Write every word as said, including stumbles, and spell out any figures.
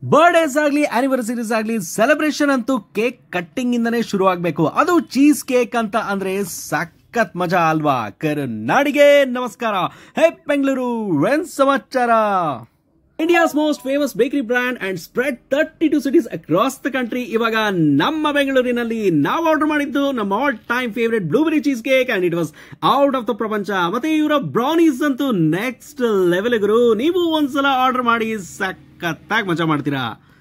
Birthdays ಆಗ್ಲಿ ಆನಿವರ್ಸರೀಸ್ ಆಗ್ಲಿ celebration ಅಂತೂ ಕೇಕ್ ಕಟ್ಟಿಂಗ್ ಇಂದನೇ ಶುರು ಆಗ್ಬೇಕು. ಅದು ಚೀಸ್ ಕೇಕ್ ಅಂತ ಅಂದ್ರೆ ಸಖತ್ ಮಜಾ ಅಲ್ವಾ. ಕರುನಾಡಿಗೆ ನಮಸ್ಕಾರ. ಹೇ ಬೆಂಗಳೂರು, ಏನ್ ಸಮಾಚಾರ? India's most famous bakery brand and spread thirty-two cities across the country. ಇವಾಗ ನಮ್ಮ ಬೆಂಗಳೂರಿನಲ್ಲಿ ನಾವು ಆರ್ಡರ್ ಮಾಡಿದ್ದು ನಮ್ಮ all time favourite blueberry cheese cake and it was out of the ಪ್ರಪಂಚ. ಮತ್ತೆ ಇವರ ಬ್ರೌನೀಸ್ ಅಂತೂ ನೆಕ್ಸ್ಟ್ ಲೆವೆಲ್ ಗುರು. ನೀವು ಒಂದ್ಸಲ ಆರ್ಡರ್ ಮಾಡಿ ಸಖತ್ತಾಗಿ ಮಜಾ ಮಾಡ್ತೀರಾ.